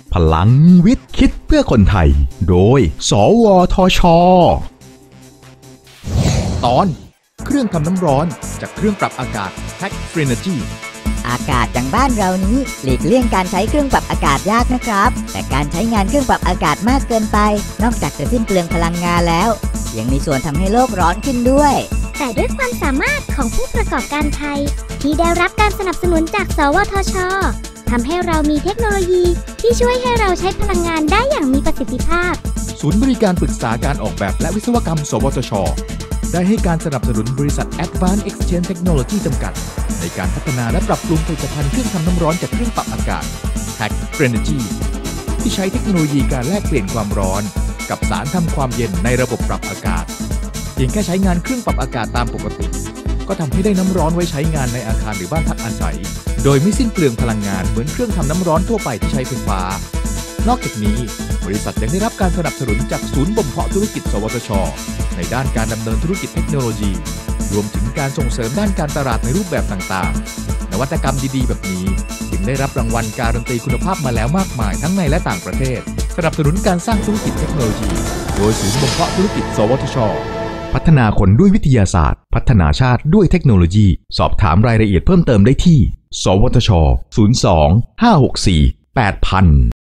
พลังวิทย์คิดเพื่อคนไทยโดยสวทช. ตอนเครื่องทำน้ำร้อนจากเครื่องปรับอากาศ Tech Frenergy อากาศอย่างบ้านเรานี้หลีกเลี่ยงการใช้เครื่องปรับอากาศยากนะครับแต่การใช้งานเครื่องปรับอากาศมากเกินไปนอกจากจะสิ้นเปลืองพลังงานแล้วยังมีส่วนทำให้โลกร้อนขึ้นด้วยแต่ด้วยความสามารถของผู้ประกอบการไทยที่ได้รับการสนับสนุนจากสวทช.ทำให้เรามีเทคโนโลยีที่ช่วยให้เราใช้พลังงานได้อย่างมีประสิทธิภาพศูนย์บริการปรึกษาการออกแบบและวิศวกรรมสวทช.ได้ให้การสนับสนุนบริษัท Advanced Exchange Technology จำกัดในการพัฒนาและปรับปรุงผลิตภัณฑ์เครื่องทำน้ำร้อนจากเครื่องปรับอากาศ Tech Frenergy ที่ใช้เทคโนโลยีการแลกเปลี่ยนความร้อนกับสารทำความเย็นในระบบปรับอากาศเพียงแค่ใช้งานเครื่องปรับอากาศตามปกติก็ทำให้ได้น้ำร้อนไว้ใช้งานในอาคารหรือบ้านพักอาศัยโดยไม่สิ้นเปลืองพลังงานเหมือนเครื่องทำน้ำร้อนทั่วไปที่ใช้ไฟฟ้านอกจากนี้บริษัทยังได้รับการสนับสนุนจากศูนย์บ่มเพาะธุรกิจสวทช.ในด้านการดำเนินธุรกิจเทคโนโลยีรวมถึงการส่งเสริมด้านการตลาดในรูปแบบต่างๆนวัตกรรมดีๆแบบนี้จึงได้รับรางวัลการันตีคุณภาพมาแล้วมากมายทั้งในและต่างประเทศสนับสนุนการสร้างธุรกิจเทคโนโลยีโดยศูนย์บ่มเพาะธุรกิจสวทช. พัฒนาคนด้วยวิทยาศาสตร์พัฒนาชาติด้วยเทคโนโลยีสอบถามรายละเอียดเพิ่มเติมได้ที่สวทช. 02 564 8000